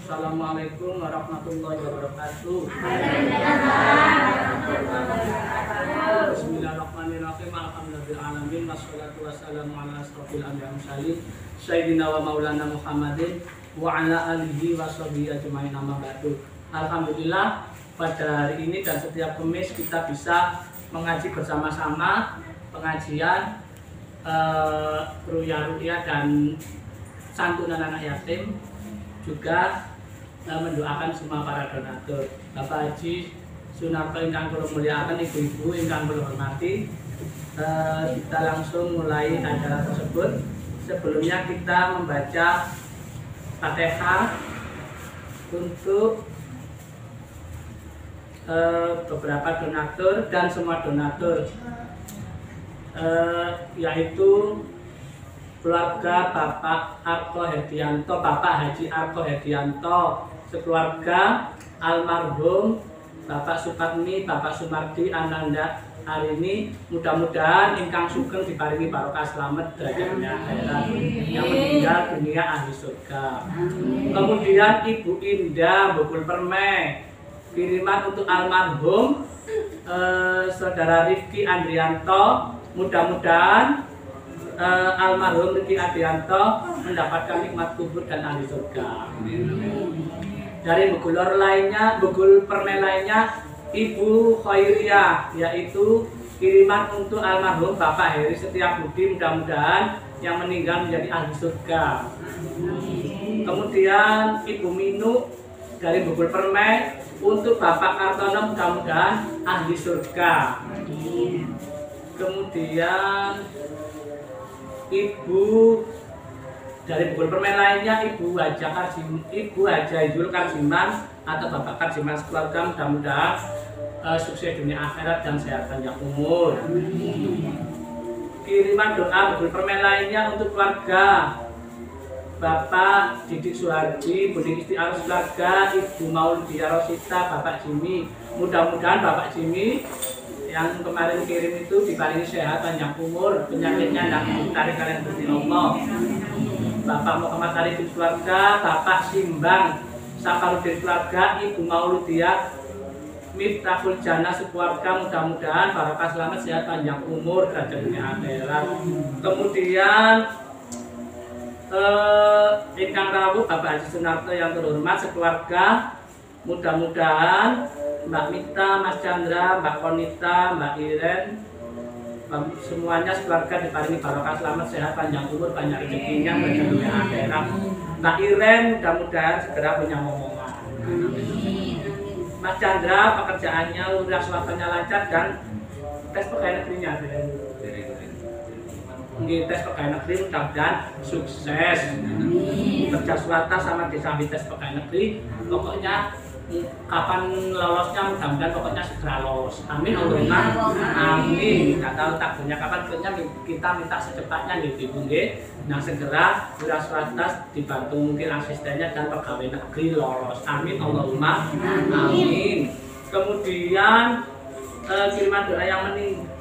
Assalamualaikum warahmatullahi wabarakatuh. Bismillahirrahmanirrahim. Alhamdulillahirrahmanirrahim. Wassalatu wassalamu ala asrofil anbiya'i wal mursalin Sayyidina wa maulana Muhammadin wa ala alihi wa sahbihi ajma'in, amma ba'du. Alhamdulillah, pada hari ini dan setiap Kamis kita bisa mengaji bersama-sama pengajian ruya-ruya dan santunan anak yatim, juga mendoakan semua para donatur. Bapak Haji Sunarto ingkang kula mulyakaken, ibu-ibu ingkang kula hormati, kita langsung mulai acara tersebut. Sebelumnya kita membaca Fatihah untuk beberapa donatur dan semua donatur, yaitu keluarga Bapak Arko Hedianto, Bapak Haji Arko Hedianto, sekeluarga almarhum Bapak Supatmi, Bapak Sumardi Ananda Arini. Mudah-mudahan ingkang sugeng diparingi barokah slamet derajatnya akhirat, yang meninggal dunia ahli surga. Kemudian Ibu Indah Bukul Permai, kiriman untuk almarhum Saudara Rifki Andrianto. Mudah-mudahan almarhum Rifki Andrianto mendapatkan nikmat kubur dan ahli surga. Dari Bukul Permai lainnya Ibu Khairiyah, yaitu kiriman untuk almarhum Bapak Heri Setiabudi, mudah-mudahan yang meninggal menjadi ahli surga. Kemudian Ibu Minu dari Bukul Permai untuk Bapak Kartono, mudah-mudahan ahli surga. Kemudian Ibu dari Bukul Permai lainnya Ibu Haja Yul Karjiman atau Bapak Karjiman sekeluarga, mudah-mudahan sukses dunia akhirat dan sehat panjang umur. Kiriman doa Bukul Permai lainnya untuk keluarga Bapak Didik Suhardi, Budi Istiarus keluarga, Ibu Maulidia Rosita, Bapak Jimmy. Mudah-mudahan Bapak Jimmy yang kemarin kirim itu diparingi sehat panjang umur, penyakitnya tidak ditarik kalian Gusti Allah. Bapak Muhammad Arifin keluarga, Bapak Simbang Saparudin keluarga, Ibu Maulidia Miftahul Jannah sekeluarga, mudah-mudahan barokah selamat sehat panjang umur dan dunia akhirat. Kemudian ingkang rawuh Bapak Haji Sunarto yang terhormat sekeluarga, mudah-mudahan Mbak Mita, Mas Chandra, Mbak Konita, Mbak Iren, semuanya sekeluarga diparingi barokah selamat sehat panjang umur, banyak rezekinya dan dunia akhirat. Mbak Iren mudah-mudahan segera punya momongan. Mas Chandra pekerjaannya lurah, swastanya lancar dan tes pegawai negerinya tes pegawai negeri mudah-mudahan sukses. Kerja swasta sama disambi tes pegawai negeri, pokoknya kapan lolosnya mudah-mudahan pokoknya segera lolos. Amin Allahumma amin. Nggak tahu takdirnya kapan, pokoknya kita minta secepatnya gitu nggih. Nah segera wira swasta dibantu mungkin asistennya dan pegawai negeri lolos. Amin Allahumma amin. Kemudian kiriman doa yang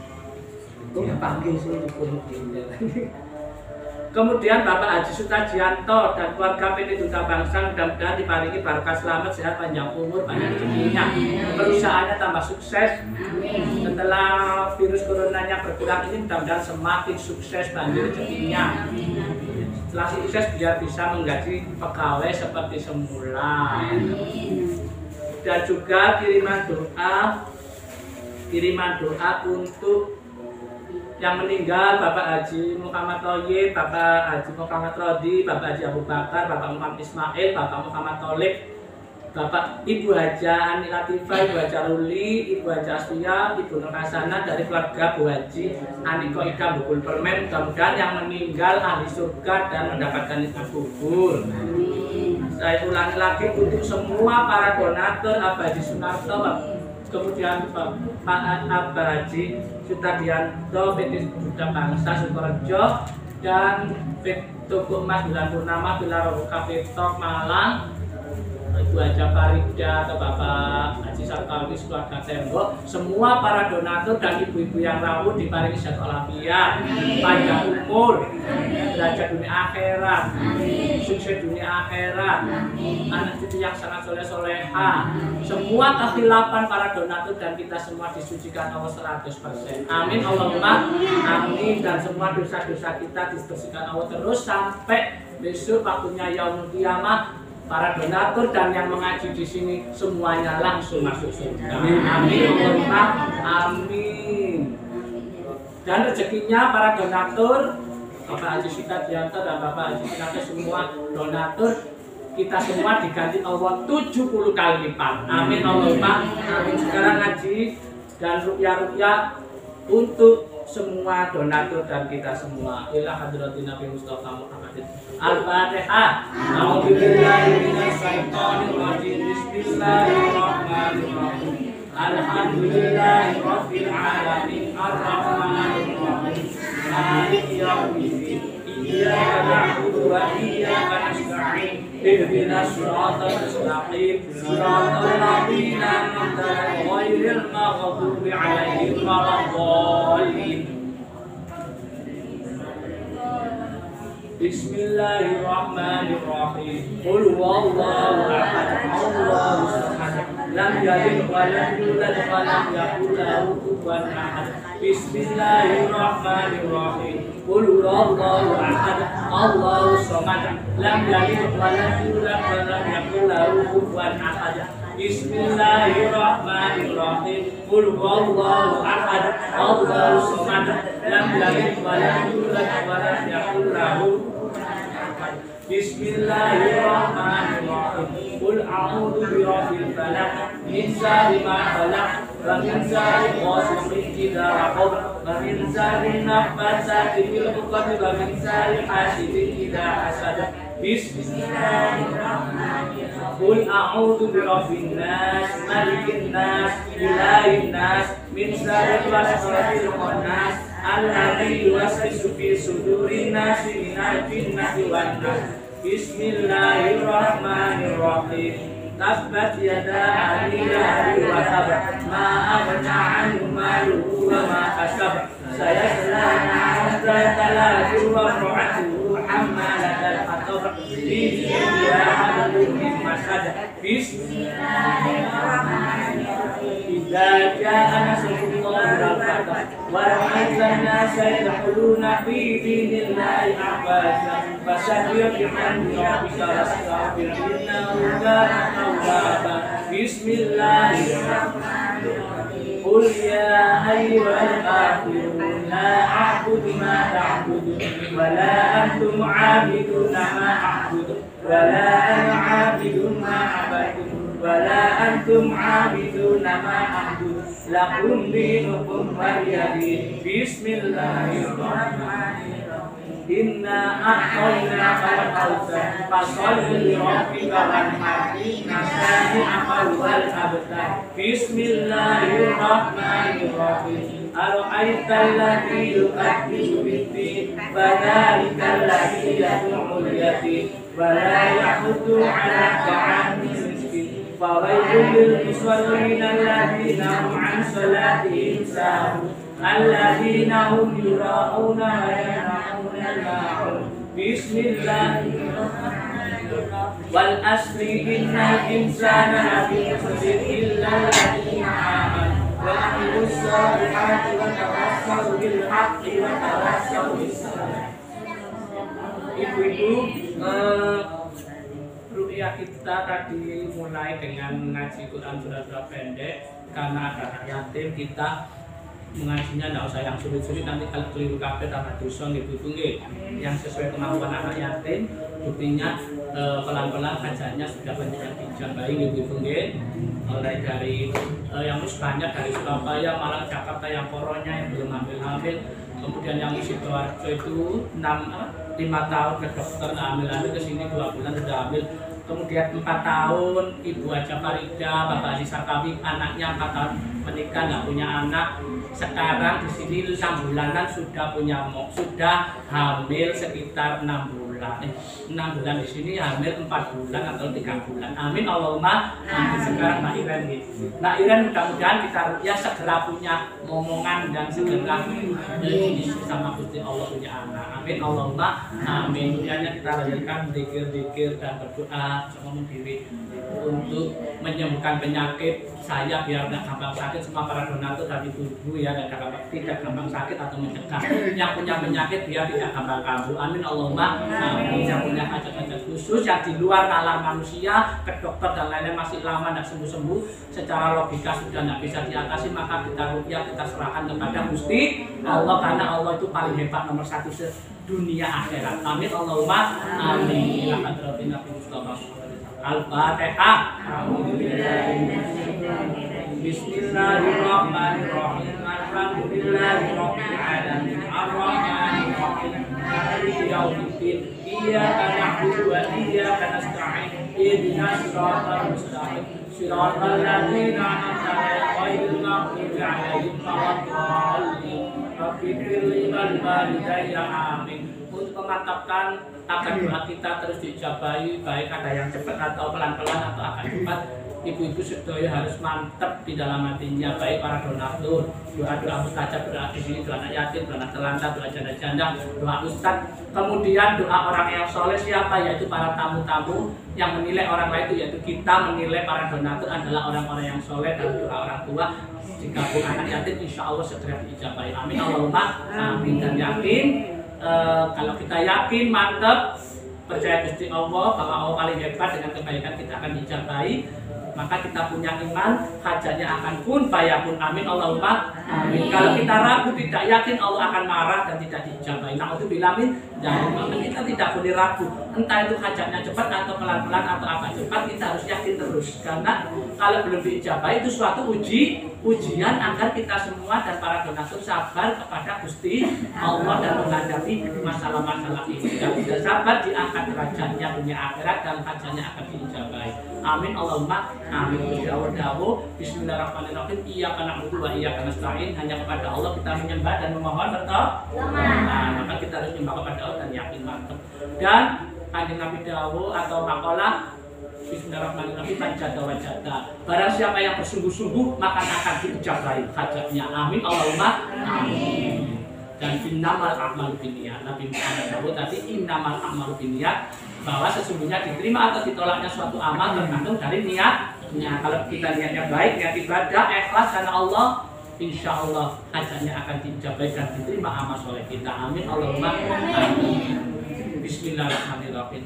Kemudian Bapak Haji Sutajianto dan keluarga PT Duta Bangsa, mudah-mudahan diparingi barokah selamat sehat panjang umur, banyak rezekinya, perusahaannya tambah sukses. Setelah virus coronanya berkurang ini, mudah-mudahan semakin sukses banyak rezekinya. Setelah sukses biar bisa menggaji pegawai seperti semula. Dan juga kiriman doa untuk yang meninggal Bapak Haji Muhammad Thoyib, Bapak Haji Muhammad Rodi, Bapak Haji Abu Bakar, Bapak Muhammad Ismail, Bapak Muhammad Tolib, Bapak Ibu Haja Ani Latifah, Ibu Haja Ruli, Ibu Haja Astia, Ibu Nur Hasanah dari keluarga Bu Haji Aniko Ika Bukul Permen, mudah-mudahan yang meninggal ahli surga dan mendapatkan nikmat kubur. Saya ulangi lagi untuk semua para donatur Bapak Haji Sunarto, kemudian Pak Haji Sutadianto, PT Duta Bangsa Sukorejo, dan Tuku Emas Bulan Purnama Bilar Cafe Talk Malang, itu Ibu Haja Farida atau Bapak Haji Sarkawi keluarga Tembok, semua para donatur dan ibu-ibu yang rawuh diparingi sehat walafiat, panjang umur, derajat dunia akhirat, sukses dunia akhirat, anak cucu yang sangat soleh-soleha, semua kehilapan para donatur dan kita semua disucikan Allah 100%. Amin Allahumma amin. Dan semua dosa-dosa kita dibersihkan Allah terus sampai besok waktunya yaumul qiyamah. Para donatur dan yang mengaji di sini semuanya langsung masuk surga. Amin Allahumma amin. Dan rezekinya para donatur, Bapak Haji Sitadianto dan Bapak Haji Sinake, semua donatur kita semua diganti Allah 70 kali lipat. Amin Allahumma amin. Sekarang ngaji dan ruqyah untuk semua donatur dan kita semua. Ila hadratin Nabi Mustafa Muhammadin. Al-Fatihah. A'udzubillahi minasyaitonir rajim. Bismillahirrahmanirrahim. Alhamdulillahi rabbil alamin. Arrahmanir rahim. Maliki yaumiddin. Iyyaka na'budu wa iyyaka nasta'in. Ihdinas siratal mustaqim. Siratal ladzina an'amta 'alaihim ghairil maghdubi 'alaihim waladdallin. Bismillahirrahmanirrahim. Qul huwallahu ahad. Allahus samad. Lam yalid wa lam yulad wa lam yakul lahu kufuwan ahad. Bismillahirrahmanirrahim. Qul huwallahu ahad. Allahus samad. Lam yalid wa lam yulad wa lam yakul lahu kufuwan ahad. Bismillahirrahmanirrahim. Qul huwallahu ahad. Allahus samad. Lam yalid wa lam yulad wa lam yakul lahu. Bismillahirrahmanirrahim. Qul a'udzu birabbil falaq min syarri ma khalaq wa min syarri ghasiqin idza waqab wa min syarri naffatsati fil 'uqad wa min syarri hasidin idza hasad. Bismillahirrahmanirrahim. Qul a'udzu birabbin nas, malikin nas, ilahin nas, min syarri waswasil khannas, alladzi yuwaswisu fi sudurin nas minal jinnati wan nas. Bismillahirrahmanirrahim. Tabbat yada abi lahabin wa tab, ma aghna 'anhu maluhu wa ma kasab, sayasla naran dzata lahab wa imra'atuhu hammalatal hatab, fi jidiha hablum min masad. Bismillahirrahmanirrahim. Idza jaa nasrullahi wal fath wa ra'aitan nasa yadkhuluna fi dinillahi afwaja fasabbih bihamdi rabbika wastaghfir innahu kana tawwaba. Bismillahirrahmanirrahim. Qul ya ayyuhal kafirun la a'budu ma ta'budun wa la antum 'abiduna ma a'budu wa la ana 'abidun ma 'abadtum wa la antum 'abiduna ma a'budu lakum dinukum waliyadin. Bismillahirrahmanirrahim. Inna a'tainaka al-kautsar fasholli li rabbika wanhar inna shani'aka huwal abtar. Bismillahirrahmanirrahim. Ara'aital ladzi yukadzibu bid-din fadzalikal ladzi yad'ul yatim wa la yahuddu 'ala ta'amil miskin. Fawailul lil musallin alladzina hum 'an salatihim sahun alladzina hum yura'una wa yana'una al-ma'un. Bismillahirrahmanirrahim. Wal asri innal insana lafi khusr illa alladzina amanu wa 'amilus solihati wa tawassaw bil haqqi wa tawassaw bis sabr. Ibu-ibu, ruqyah kita tadi mulai dengan ngaji Quran surah-surah pendek karena ada anak yatim. Kita mengajinya tidak usah yang sulit-sulit, nanti kalau keliru kabeh tambah dosa gitu nggih. Yang sesuai kemampuan anak yatim, buktinya pelan-pelan bacanya sudah banyak yang dijabahi gitu nggih. Mulai dari yang banyak dari Surabaya, Malang, Jakarta yang koronya yang belum hamil, kemudian yang Sidoarjo itu 5 tahun ke dokter hamil ke sini 2 bulan sudah hamil. Kemudian 4 tahun Ibu Haja Farida, Bapak Haji Sarkawi, anaknya 4 tahun menikah nggak punya anak. Sekarang di sini 6 bulanan sudah punya sudah hamil sekitar 6 bulan. bulan, 6 bulan di sini, hampir 4 bulan atau 3 bulan. Amin Allahumma amin. Sekarang Mbak Iren nih. Mbak Iren mudah-mudahan kita ya segera punya momongan dan segera diisi sama Gusti Allah punya anak. Amin Allahumma amin. Kemudiannya kita lanjutkan zikir-zikir dan berdoa sama diri untuk menyembuhkan penyakit saya biar tidak gampang sakit. Semua para donatur dari tubuh ya tidak gampang sakit atau mencegah. Yang punya penyakit biar tidak gampang kambuh. Amin Allahumma amin. Yang punya hajat-hajat khusus yang di luar nalar manusia ke dokter dan lainnya masih lama tidak sembuh-sembuh, secara logika sudah tidak bisa diatasi, maka kita rupiah kita serahkan kepada Gusti Allah, karena Allah itu paling hebat nomor 1 dunia akhirat. Amin Allahumma amin. Al-Fatihah. Bismillahirrahmanirrahim. Alhamdulillahirabbil alamin. Arrahmanir rahim. Maliki yaumiddin. Iyyaka na'budu wa iyyaka nasta'in. Ihdinas siratal mustaqim. Siratal ladzina an'amta 'alaihim ghairil maghdubi 'alaihim waladdallin. Rabbighfirli wal walidayya amin. Untuk memantapkan agar doa kita terus diijabahi, baik ada yang cepat atau pelan-pelan atau agak cepat, ibu-ibu sedaya harus mantap di dalam hatinya, baik para donatur, doa-doa mustajab, doa di sini, doa anak yatim, doa anak terlantar, doa janda-janda, doa ustadz, kemudian doa orang yang soleh siapa, yaitu para tamu-tamu yang menilai orang lain, itu yaitu kita menilai para donatur adalah orang-orang yang soleh, dan doa orang tua digabung anak yatim, insya Allah segera diijabahi. Amin Allahumma amin. Dan yakin kalau kita yakin mantap percaya Gusti Allah bahwa Allah paling hebat, dengan kebaikan kita akan dijabahi, maka kita punya iman, hajatnya akan kun fayakun. Amin Allahumma amin. Kalau kita ragu tidak yakin, Allah akan marah dan tidak dijabahi. Na'udzubillah min dzalik. Maka kita tidak boleh ragu, entah itu hajatnya cepat atau pelan-pelan atau apa cepat, kita harus yakin terus, karena kalau belum diijabahi itu suatu ujian agar kita semua dan para donatur sabar kepada Gusti Allah dan menghadapi masalah-masalah ini. Dan sudah sabar diangkat derajatnya dunia akhirat dan hajatnya akan diijabahi. Amin Allahumma amin. Gusti Allah dawuh bismillahirrahmanirrahim, iyyaka na'budu wa iyyaka nasta'in. Hanya kepada Allah kita menyembah dan memohon pertolongan. Maka kita harus menyembah kepada Allah dan yakin mantap. Dan Kanjeng Nabi dawuh atau makalah bismillahirrahmanirrahim, manjada wajada. Barang siapa yang bersungguh-sungguh maka akan diijabahi hajatnya. Amin Allahumma amin. Dan innamal a'malu binniyat. Nabi Muhammad dawuh tadi innamal a'malu binniyat, bahwa sesungguhnya diterima atau ditolaknya suatu amal tergantung dari niatnya. Kalau kita niatnya baik, niat ibadah, ikhlas karena Allah, insya Allah hajatnya akan diijabahi dan diterima amal soleh kita. Amin Allahumma amin. Bismillahirrahmanirrahim.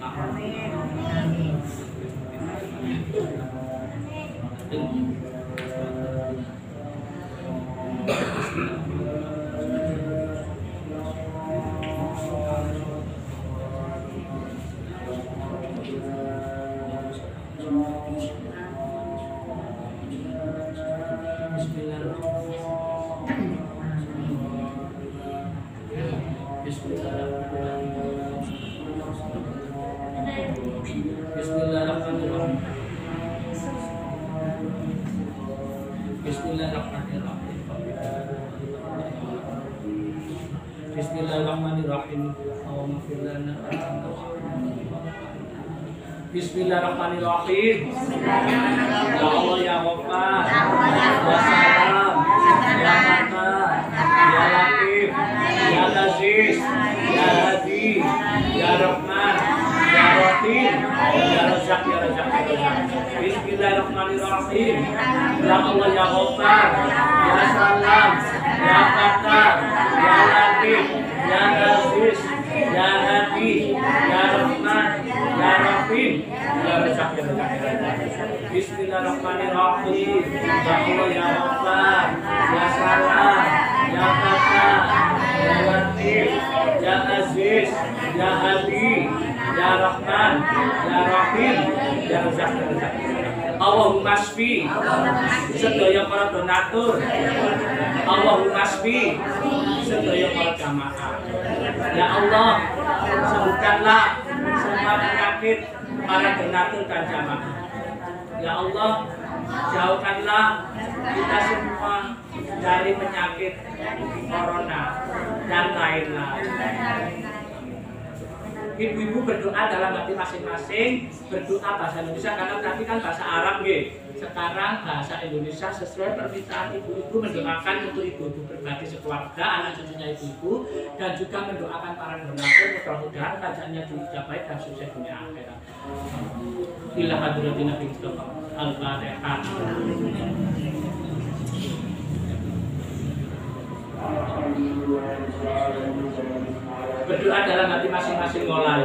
Bismillahirrahmanirrahim. Bismillahirrahmanirrahim. Ya Allah ya Ghaffar, ya Salam, ya Matar, ya Latif, ya Aziz, ya Hadi, ya Rahman, ya Rahim, ya Razak, ya Razak, ya Razak. Bismillahirrahmanirrahim. Ya Allah ya Ghaffar, ya Salam, ya Matar, ya Latif, ya Aziz, ya Hadi, ya Rahman, ya Rahim, ya Razak, ya Razak, ya Razak. Bismillahirrahmanirrahim. Ya Allah ya Ghaffar, ya Salam, ya Matar, ya Latif, ya Aziz, ya Hadi, ya Rahman, ya Rahim, ya Razak, ya Razak. Allahumma shfi sedaya para donatur, Allahumma shfi sedaya para jamaah. Ya Allah, sembuhkanlah semua penyakit para donatur dan jamaah. Ya Allah, jauhkanlah kita semua dari penyakit corona dan lain-lain. Ibu-ibu berdoa dalam hati masing-masing, berdoa bahasa Indonesia karena tadi kan bahasa Arab nggih. Sekarang bahasa Indonesia sesuai permintaan ibu-ibu mendoakan untuk ibu-ibu pribadi sekeluarga, anak cucunya ibu-ibu, dan juga mendoakan para donatur mudah-mudahan kajiannya dicapai dan sukses dunia akhirat. Ila hadratin Nabi Mustafa Al-Fatihah. Berdoa dalam hati masing-masing mulai.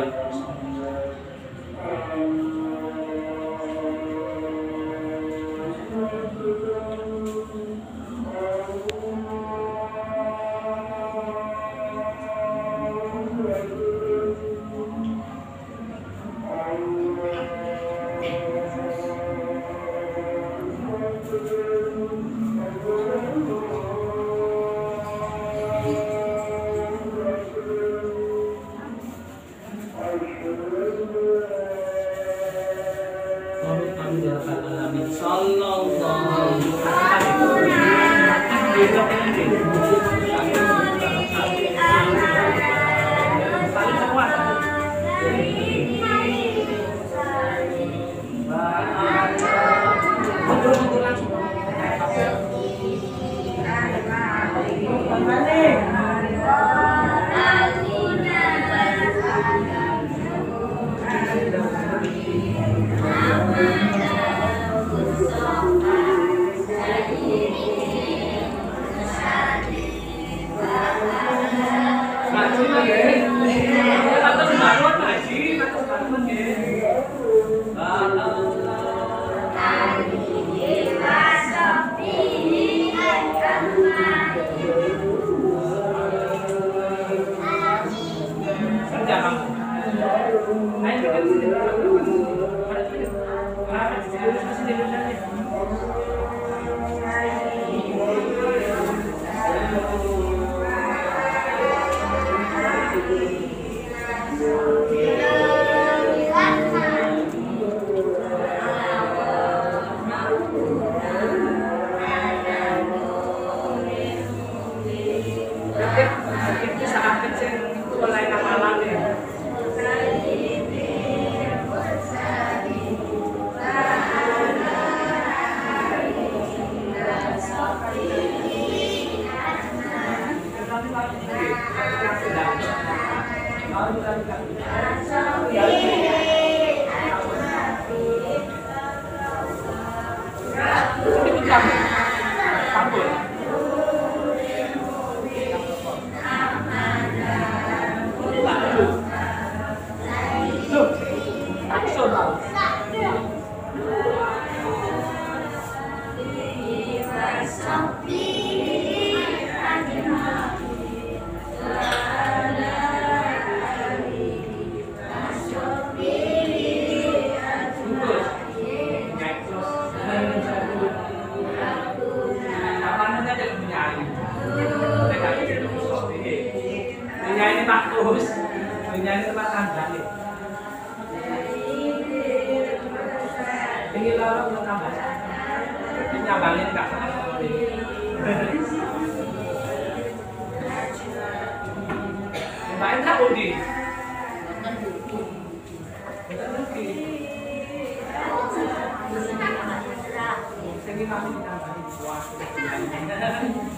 Terima kasih.